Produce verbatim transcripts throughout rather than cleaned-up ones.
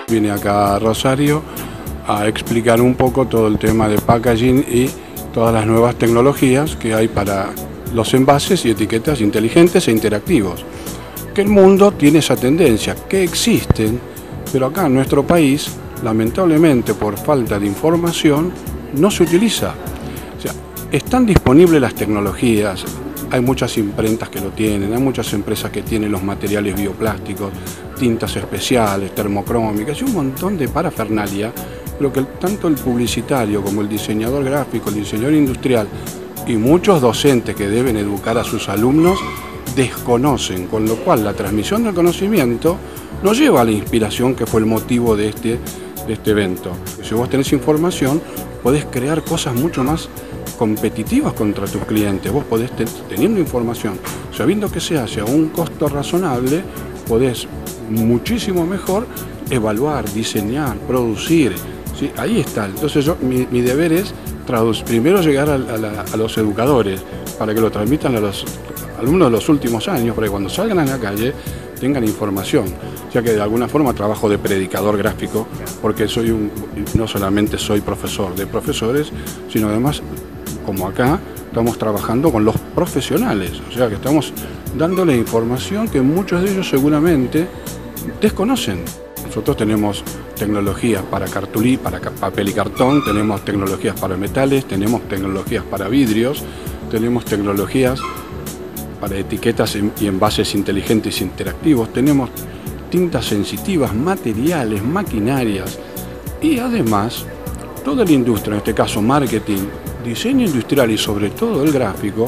Vine acá a Rosario a explicar un poco todo el tema de packaging y todas las nuevas tecnologías que hay para los envases y etiquetas inteligentes e interactivos. Que el mundo tiene esa tendencia, que existen, pero acá en nuestro país, lamentablemente por falta de información, no se utiliza. O sea, están disponibles las tecnologías, hay muchas imprentas que lo tienen, hay muchas empresas que tienen los materiales bioplásticos, tintas especiales, termocrómicas y un montón de parafernalia, pero que tanto el publicitario como el diseñador gráfico, el diseñador industrial y muchos docentes que deben educar a sus alumnos desconocen, con lo cual la transmisión del conocimiento no lleva a la inspiración que fue el motivo de este, de este evento. Si vos tenés información, podés crear cosas mucho más competitivas contra tus clientes. Vos podés, teniendo información, sabiendo que se hace a un costo razonable, podés muchísimo mejor evaluar, diseñar, producir. ¿Sí? Ahí está. Entonces yo, mi, mi deber es primero llegar a, a, la, a los educadores para que lo transmitan a los alumnos de los últimos años, para que cuando salgan a la calle tengan información. Ya que de alguna forma trabajo de predicador gráfico, porque soy un, no solamente soy profesor de profesores, sino además, como acá, estamos trabajando con los profesionales, o sea que estamos dándole información que muchos de ellos seguramente desconocen. Nosotros tenemos tecnologías para cartulí, para papel y cartón, tenemos tecnologías para metales, tenemos tecnologías para vidrios, tenemos tecnologías para etiquetas y envases inteligentes e interactivos, tenemos tintas sensitivas, materiales, maquinarias y además toda la industria, en este caso marketing, diseño industrial y sobre todo el gráfico,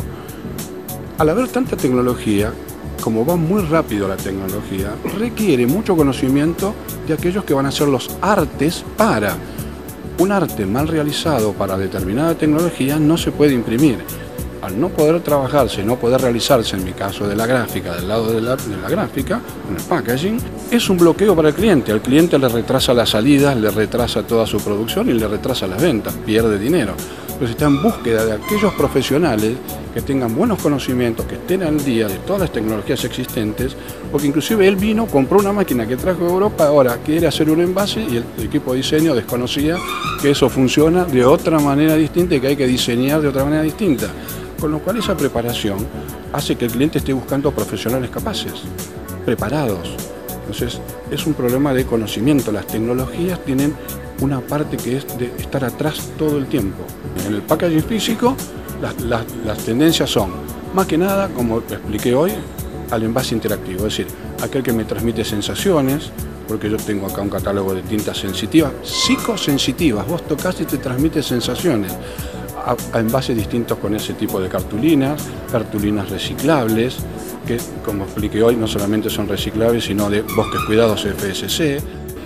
al haber tanta tecnología, como va muy rápido la tecnología, requiere mucho conocimiento de aquellos que van a hacer los artes para. Un arte mal realizado para determinada tecnología no se puede imprimir. Al no poder trabajarse, no poder realizarse, en mi caso de la gráfica, del lado de la, de la gráfica, en el packaging, es un bloqueo para el cliente. Al cliente le retrasa las salidas, le retrasa toda su producción y le retrasa las ventas, pierde dinero. Entonces está en búsqueda de aquellos profesionales que tengan buenos conocimientos, que estén al día de todas las tecnologías existentes, porque inclusive él vino, compró una máquina que trajo de Europa, ahora quiere hacer un envase y el equipo de diseño desconocía que eso funciona de otra manera distinta y que hay que diseñar de otra manera distinta. Con lo cual esa preparación hace que el cliente esté buscando profesionales capaces, preparados. Entonces es un problema de conocimiento. Las tecnologías tienen una parte que es de estar atrás todo el tiempo. En el packaging físico las, las, las tendencias son, más que nada, como expliqué hoy, al envase interactivo, es decir, aquel que me transmite sensaciones, porque yo tengo acá un catálogo de tintas sensitivas, psicosensitivas, vos tocás y te transmite sensaciones. A, a envases distintos con ese tipo de cartulinas, cartulinas reciclables, que como expliqué hoy no solamente son reciclables, sino de Bosques Cuidados F S C.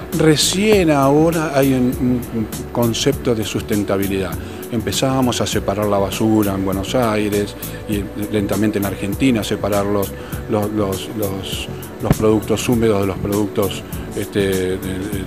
Recién ahora hay un, un concepto de sustentabilidad. Empezábamos a separar la basura en Buenos Aires y lentamente en Argentina, a separar los, los, los, los, los productos húmedos de los productos este, de, de,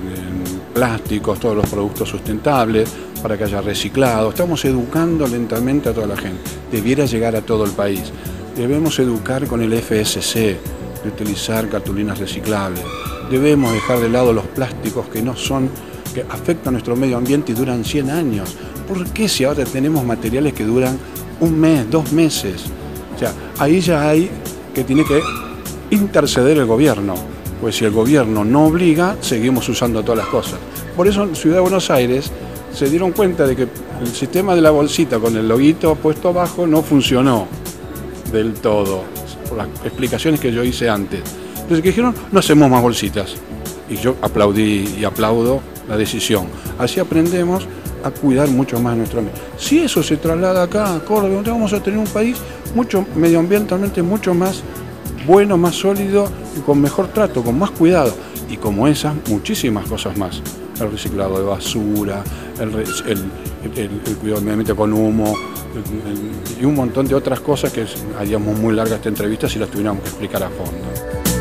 de plásticos, todos los productos sustentables, para que haya reciclado. Estamos educando lentamente a toda la gente. Debiera llegar a todo el país. Debemos educar con el F S C, de utilizar cartulinas reciclables. Debemos dejar de lado los plásticos que no son, que afectan a nuestro medio ambiente y duran cien años. ¿Por qué si ahora tenemos materiales que duran un mes, dos meses? O sea, ahí ya hay que tiene que interceder el gobierno. Pues si el gobierno no obliga, seguimos usando todas las cosas. Por eso en Ciudad de Buenos Aires se dieron cuenta de que el sistema de la bolsita con el loguito puesto abajo no funcionó del todo, por las explicaciones que yo hice antes. Entonces que dijeron, no hacemos más bolsitas. Y yo aplaudí y aplaudo la decisión. Así aprendemos a cuidar mucho más nuestro medio. Si eso se traslada acá a Córdoba, vamos a tener un país mucho medioambientalmente mucho más bueno, más sólido y con mejor trato, con más cuidado. Y como esas, muchísimas cosas más. El reciclado de basura, el, el, el, el cuidado del medio ambiente con humo, el, el, y un montón de otras cosas que haríamos muy larga esta entrevista si las tuviéramos que explicar a fondo.